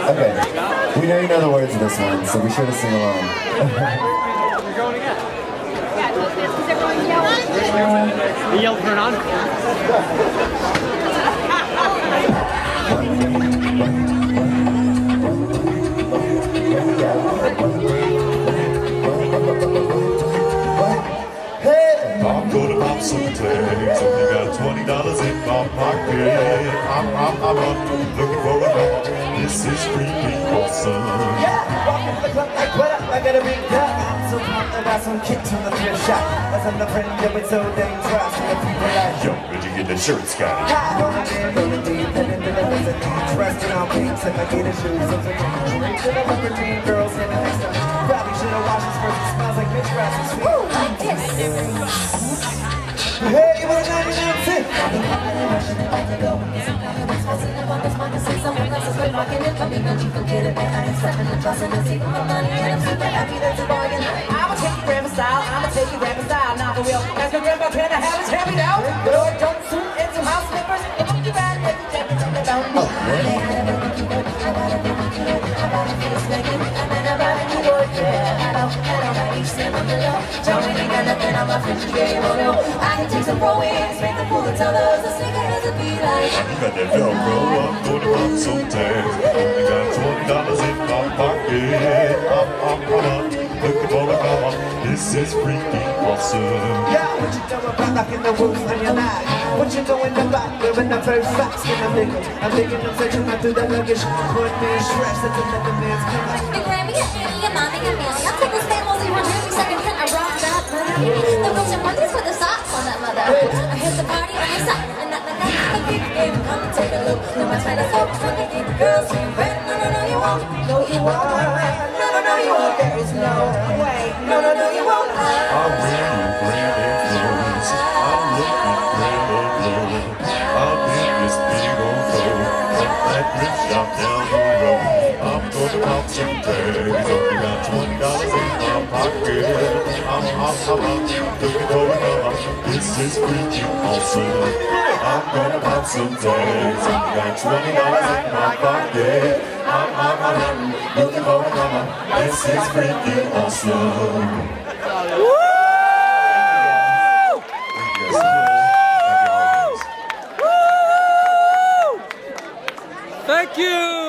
Okay, we know the words of this one, so be sure to sing along. You're going again. You yelled for an encore. I'm gonna pop some tags. Only got $20 in my pocket. I'm looking for a dog. This is freaking awesome. Yeah, walking to the club like what up? I got a big duck. I'm so pumped about some kicks from the thrift shop. As I'm the friend that was so dangerous. And the people like, Yo, where'd you get that shirt, Scotty? rolling deep, and then there was a trusting on pinks. If I get a shoes, I'm drinking to the upper team girls in the next time. Probably should have washed this first. It smells like Mitch Ross and sweet. Ooh, like this. Hey, you want 99 cents? I'ma take you grandma style, not for real. As my grandpa can I have his hand me down? Lord, don't suit and some house slippers. And when you ride, let me check it down. I can take some pro wings, make the bullets on those, the sneakers will be like. You got that Velcro, I'm gonna pop some tags. Only got $20 in my pocket. I'm looking for a dog. This is freaking awesome. Yeah, what you know about locking the wolves on your night? What you knowing about living the first facts in a nickel? I'm digging, I'm searching out through the luggage. One man's trash, that's another man's color. Your Grammy, your Annie, your mommy, your Millie. I'll take this family 100 seconds and I rock that mother. The roots and monkeys with the socks on that mother. I hit the party on your side, and that's the big game. Come take a look. No, my China folks, when they think the girls seem red. No, you won't. No, you won't. No, you won't. There is no way. No, you won't. I'm wearing branded clothes. I'm looking branded clothes. I'm in this big old coat. Up that thrift shop down the road. I'm gonna pop some tags. Only got $20 in my pocket. I'm looking for a dog. This is freaking awesome. I'm gonna pop some tags. Only got $20 in my pocket. I'm looking for a dog. This is freaking awesome. Thank you!